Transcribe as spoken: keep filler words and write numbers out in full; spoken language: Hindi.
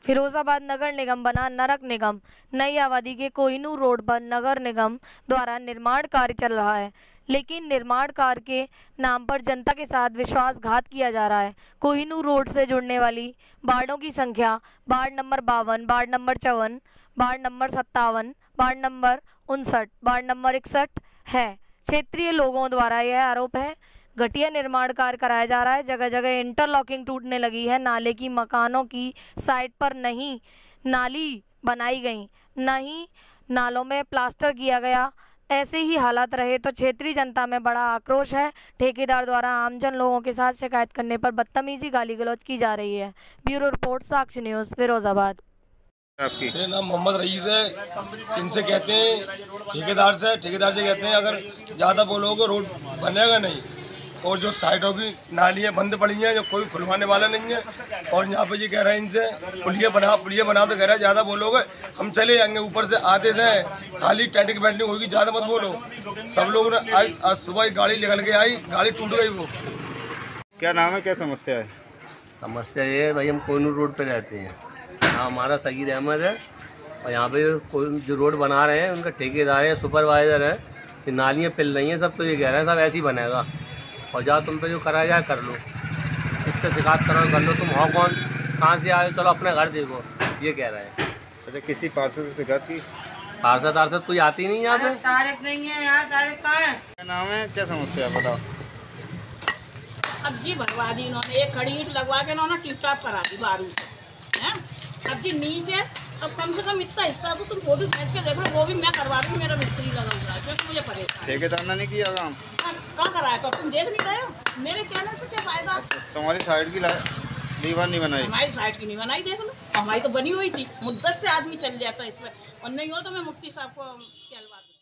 फिरोजाबाद नगर निगम बना नरक निगम। नई आबादी के कोहिनूर रोड पर नगर निगम द्वारा निर्माण कार्य चल रहा है, लेकिन निर्माण कार्य के नाम पर जनता के साथ विश्वासघात किया जा रहा है। कोहिनूर रोड से जुड़ने वाली वार्डों की संख्या वार्ड नंबर बावन, वार्ड नंबर चौवन, वार्ड नंबर सत्तावन, वार्ड नंबर उनसठ, वार्ड नंबर इकसठ है। क्षेत्रीय लोगों द्वारा यह आरोप है घटिया निर्माण कार्य कराया जा रहा है। जगह जगह इंटरलॉकिंग टूटने लगी है। नाले की मकानों की साइड पर नहीं नाली बनाई गई, न ही नालों में प्लास्टर किया गया। ऐसे ही हालात रहे तो क्षेत्रीय जनता में बड़ा आक्रोश है। ठेकेदार द्वारा आमजन लोगों के साथ शिकायत करने पर बदतमीजी गाली गलौज की जा रही है। Bureau report, Sakshi news, Firozabad. आपकी मेरा नाम मोहम्मद रईस है। इनसे कहते हैं ठेकेदार से ठेकेदार से कहते हैं अगर ज़्यादा बोलोगे रोड बनेगा नहीं, और जो साइडों की नालियाँ बंद पड़ी हैं जो कोई खुलवाने वाला नहीं है। और यहाँ पे ये कह रहे हैं इनसे पुलिया बना पुलिया बना तो कह रहा है ज़्यादा बोलोगे हम चले जाएंगे। ऊपर से आते से खाली टेंट की बैठनी होगी, ज़्यादा मत बोलो। सब लोग ने आज आज सुबह ही गाड़ी निकल के आई, गाड़ी टूट गई। वो क्या नाम है, क्या समस्या है? समस्या ये है भाई, हम कोहिनूर रोड पे रहते हैं। यहाँ हमारा सगीर अहमद है और यहाँ पे जो रोड बना रहे हैं उनका ठेकेदार है, सुपरवाइज़र है। ये नालियाँ पिल रही हैं सब, तो ये कह रहे हैं सब ऐसे ही बनेगा और जाओ तुम पे जो कराया जाए कर लो, इससे शिकायत करो कर लो। तुम हो कौन, कहाँ से आए, चलो अपने घर देखो, ये कह रहे हैं। अच्छा, किसी पार्षद से शिकायत की? पार्षद पार्षद कोई आती नहीं यहाँ पे। तारीख नहीं है यार, तारीख कहाँ है? क्या नाम है, क्या समस्या है बताओ? अब जी भरवा दी इन्होंने, एक खड़ी ईंट लगवा के इन्होंने टिप टॉप करा दी बारू से हैं। अब जी नीचे अब कम से कम इतना हिस्सा तो तुम फोटो खींच के देख लो, वो भी मैं करवा रही हूँ। मेरा मिस्त्री लगा हुआ है क्योंकि मुझे परेशान। ठेकेदार ने नहीं किया काम? कहाँ कराया तो तुम देख नहीं रहे हो, मेरे कहने से क्या फायदा? तुम्हारी साइड की दीवार नहीं बनाई? हमारी साइड की नहीं बनाई, देख लो। हमारी तो बनी हुई थी, मुद्दत से आदमी चल जाता है इसमें, और नहीं हो तो मैं मुफ्ती साहब को कहलवा दूँ।